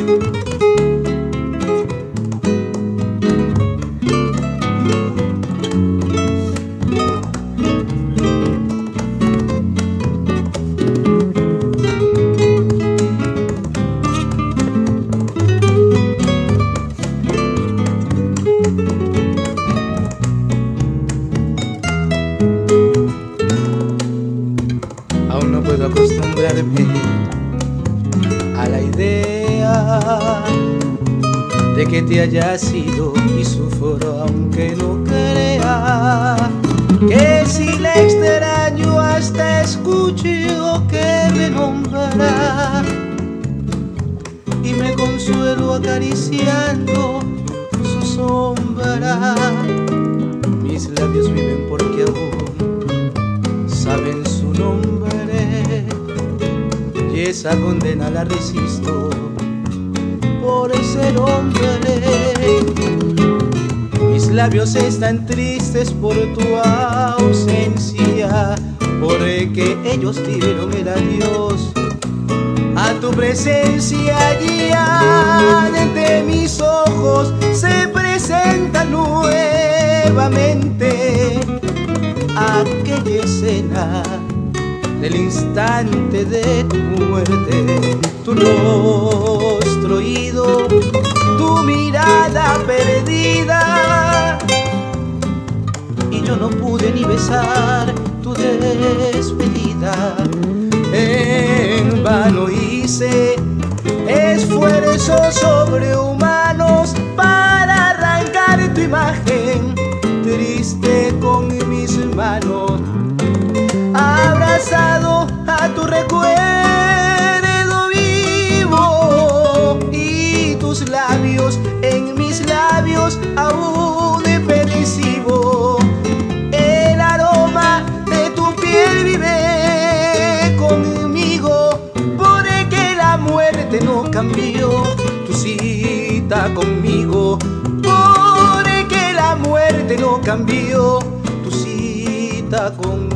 Aún no puedo acostumbrarme a la idea de que te hayas ido y sufro aunque no crea que si la extraño hasta escucho que me nombra y me consuelo acariciando su sombra. Mis labios viven porque aún saben su nombre y esa condena la resisto por ser hombre. Mis labios están tristes por tu ausencia, porque ellos dieron el adiós a tu presencia. Y ante mis ojos se presenta nuevamente aquella escena del instante de tu muerte. Tu rostro ido, tu mirada perdida, y yo no pude ni besar tu despedida. En vano hice esfuerzos sobrehumanos para arrancar tu imagen triste con mis manos, abrazado a tu recuerdo vivo, y tus labios en mis labios aún percibo. El aroma de tu piel vive conmigo, porque la muerte no cambió tu cita conmigo, porque la muerte no cambió tu cita conmigo.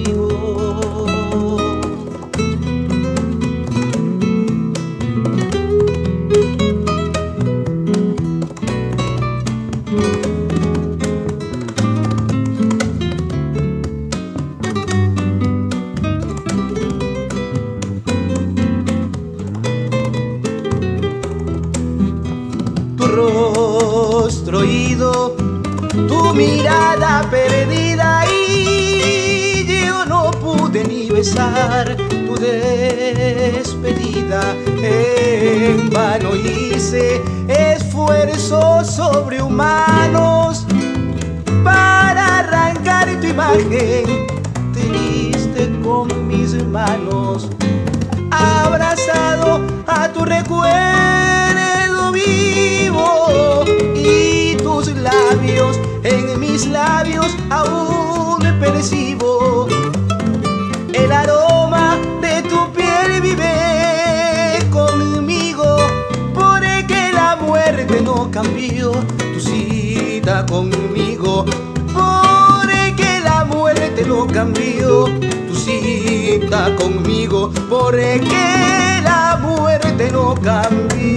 Tu rostro ido, tu mirada perdida, y yo no pude ni besar tu despedida. En vano hice esfuerzos sobrehumanos para arrancar tu imagen triste con mis manos, abrazado a tu recuerdo vivo, y tus labios en mis labios aún percibo. El aroma de tu piel vive conmigo, porque la muerte no cambió tu cita conmigo, porque la muerte no cambió tu cita conmigo, porque la muerte no cambió.